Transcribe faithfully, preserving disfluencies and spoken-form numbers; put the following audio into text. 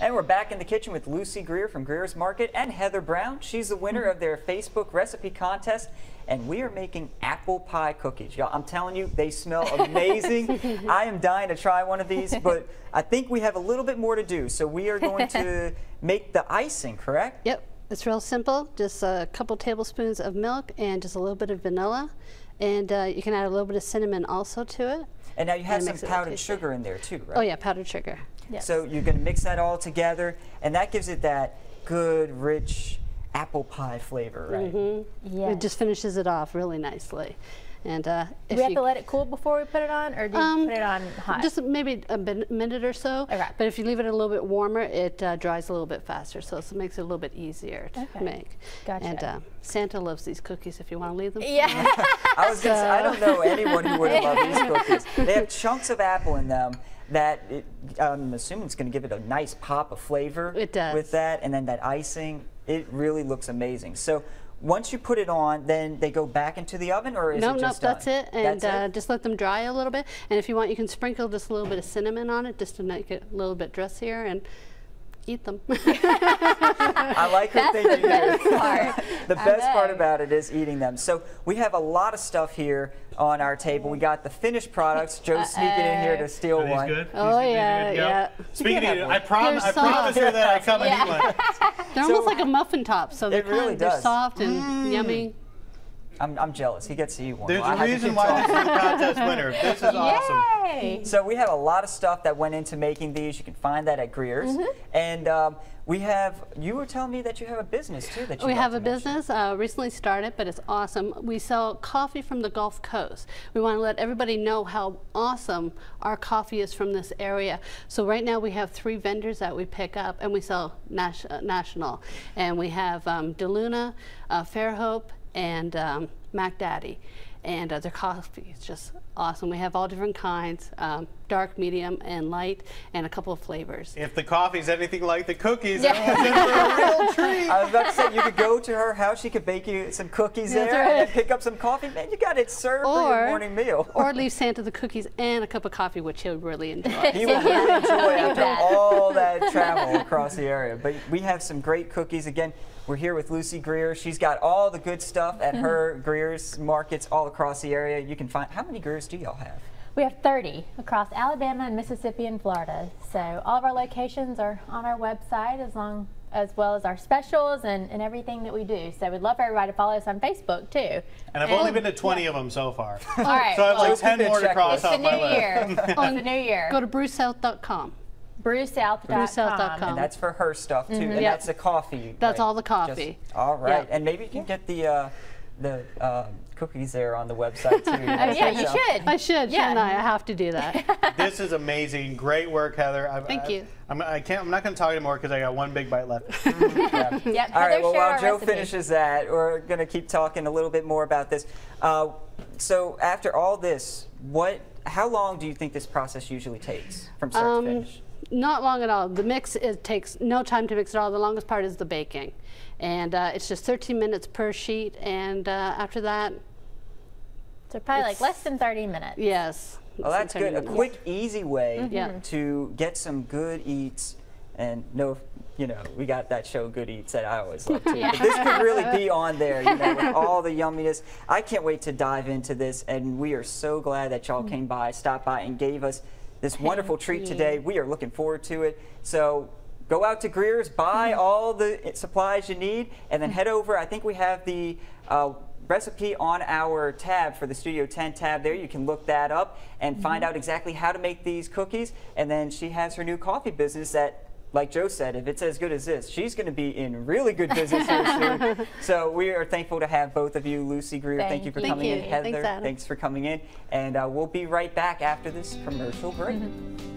And we're back in the kitchen with Lucy Greer from Greer's Market and Heather Brown. She's the winner of their Facebook recipe contest. And we are making apple pie cookies. Y'all, I'm telling you, they smell amazing. I am dying to try one of these, but I think we have a little bit more to do. So we are going to make the icing, correct? Yep, it's real simple. Just a couple tablespoons of milk and just a little bit of vanilla. And uh, you can add a little bit of cinnamon also to it. And now you have some powdered sugar in there too, right? Oh yeah, powdered sugar. Yes. So you're going to mix that all together, and that gives it that good, rich apple pie flavor, right? Mm-hmm. Yes. It just finishes it off really nicely. And uh, if do we have you, to let it cool before we put it on, or do you um, put it on hot? Just maybe a minute or so. Okay. But if you leave it a little bit warmer, it uh, dries a little bit faster, so it makes it a little bit easier to okay. make. Gotcha. And uh, Santa loves these cookies. If you want to leave them. Yeah. I was gonna say, I don't know anyone who wouldn't love these cookies. They have chunks of apple in them. That it, I'm assuming it's going to give it a nice pop of flavor. It does. With that, and then that icing, it really looks amazing. So once you put it on, then they go back into the oven, or is no, it just No, done? that's it. And that's uh, it? just let them dry a little bit. And if you want, you can sprinkle just a little bit of cinnamon on it, just to make it a little bit dressier, and eat them. I like her That's thinking the best here. part. The best part about it is eating them. So we have a lot of stuff here on our table. We got the finished products. Joe's uh, sneaking in here to steal Are these one. good? Oh these, yeah, these yeah. Speaking of, I, prom I soft. promise her that I come and Yeah. eat one. They're So, almost like a muffin top, so they're, it really kind of, they're does. soft and Mm. yummy. I'm, I'm jealous. He gets to eat one. There's Well, I a have to reason keep why this talking. is a contest winner. This is awesome. Yay. So we have a lot of stuff that went into making these. You can find that at Greer's. Mm-hmm. And um, we have, you were telling me that you have a business too that you We love have to a mention. business, uh, recently started, but it's awesome. We sell coffee from the Gulf Coast. We want to let everybody know how awesome our coffee is from this area. So right now we have three vendors that we pick up, and we sell nas uh, national. And we have um, DeLuna, uh, Fairhope, and um, Mac Daddy. And uh, their coffee is just awesome. We have all different kinds, um, dark, medium, and light, and a couple of flavors. If the coffee's anything like the cookies, Yeah. everyone's in for a real treat. I was about to say, you could go to her house, she could bake you some cookies That's there, right. and then pick up some coffee. Man, you got it served for your morning meal. Or leave Santa the cookies and a cup of coffee, which he'll really enjoy. He will really enjoy after that. all that travel across the area. But we have some great cookies. Again, we're here with Lucy Greer. She's got all the good stuff at her Greer's markets all across the area. You can find, how many Greer's do y'all have? We have thirty across Alabama and Mississippi and Florida. So all of our locations are on our website, as long as well as our specials and, and everything that we do. So we'd love for everybody to follow us on Facebook too. And I've and, only been to twenty yeah. of them so far. All right. So I have well, like ten more to cross it's off the my new list. year. It's the new year. Go to bruce south dot com. bruce south dot com. And that's for her stuff too. Mm-hmm. And Yep. that's the coffee. That's right? all the coffee. Just, all right. Yep. And maybe you can get the uh, the uh, cookies there on the website too. Oh yeah, you should. I should, Yeah. shouldn't I? I have to do that. This is amazing. Great work, Heather. I, Thank I, you. I'm, I can't, I'm not going to talk anymore because I got one big bite left. Yeah. Yep. All right, Heather, well, share while our Joe recipe. finishes that, we're going to keep talking a little bit more about this. Uh, so after all this, what, how long do you think this process usually takes from start Um, to finish? Not long at all. The mix, it takes no time to mix at all. The longest part is the baking. And uh, it's just thirteen minutes per sheet. And uh, after that, So probably like It's- less than thirty minutes. yes. Well, that's good. A minutes. quick, easy way Yeah. to get some good eats. And no, you know, we got that show Good Eats that I always love too. Yeah. But this could really be on there, you know, with all the yumminess. I can't wait to dive into this, and we are so glad that y'all came by, stopped by, and gave us this wonderful treat you. today. We are looking forward to it. So go out to Greer's, buy all the supplies you need, and then head over. I think we have the uh, recipe on our tab for the Studio ten tab there. You can look that up and find out exactly how to make these cookies. And then she has her new coffee business that, like Joe said, if it's as good as this, she's going to be in really good business here soon. So we are thankful to have both of you. Lucy Greer, thank, Thank you for you. coming Thank in. you. Heather, Thanks, Adam. thanks for coming in. And uh, we'll be right back after this commercial break. Mm-hmm.